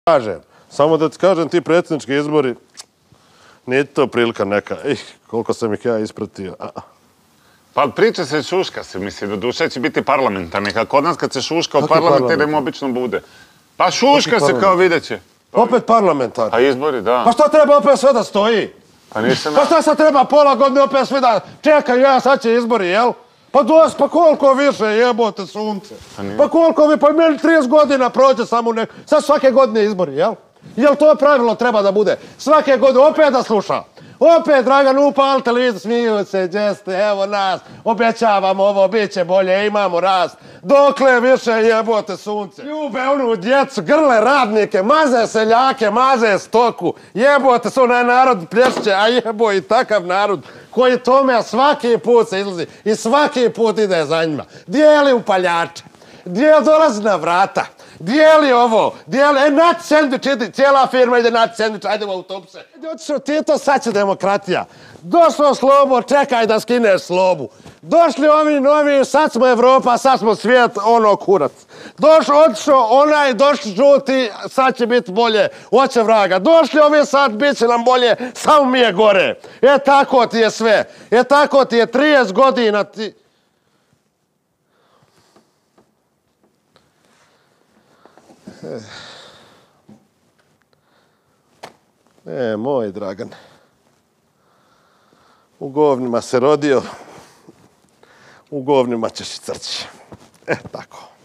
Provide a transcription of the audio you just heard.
kažem. Samo da ti kažem, ti predsjednički izbori, nije to prilika neka. Koliko sam ih ja ispratio. Pa priča se šuška se, misli, do duše će biti parlamentarni. A kod nas kad se šuška o parlamentarnim obično bude. Pa šuška se kao vidjet će. Opet parlamentarni. A izbori, da. Pa što treba opet sve da stoji? Pa šta sad treba pola godine opet sve da čekaju, sad će izbori, jel? Pa dosta, pa koliko više jebote sunce? Pa koliko vi, pa meni 30 godina prođe samo neko. Sad svake godine izbori, jel? Jel to pravilo treba da bude? Svake godine opet da sluša. Opet Dragan upali televizor, smiju se, džeste, evo nas, obećavamo ovo, bit će bolje, imamo rast. Dokle više jebote sunce? Ljube onu djecu, grle radnike, maze seljake, maze stoku. Jebote se onaj narod plješće, a jebo i takav narod koji tome svaki put se izlazi i svaki put ide za njima. Dijeli upaljače, dolazi na vrata. Dijeli ovo, naći sendvič, cijela firma ide naći sendvič, ajde u autobuse. Otišao Tito, sad će demokratija. Došlo Slobo, čekaj da skineš Slobu. Došli ovi novi, sad smo Evropa, sad smo svijet, ono kurac. Otišao onaj, došli žuti, sad će biti bolje, oće vraga. Došli ovi sad, bit će nam bolje, samo mi je gore. Tako ti je sve, tako ti je 30 godina ti... Moj Dragan, u govnima se rodio, u govnima ćeš i crći. Tako.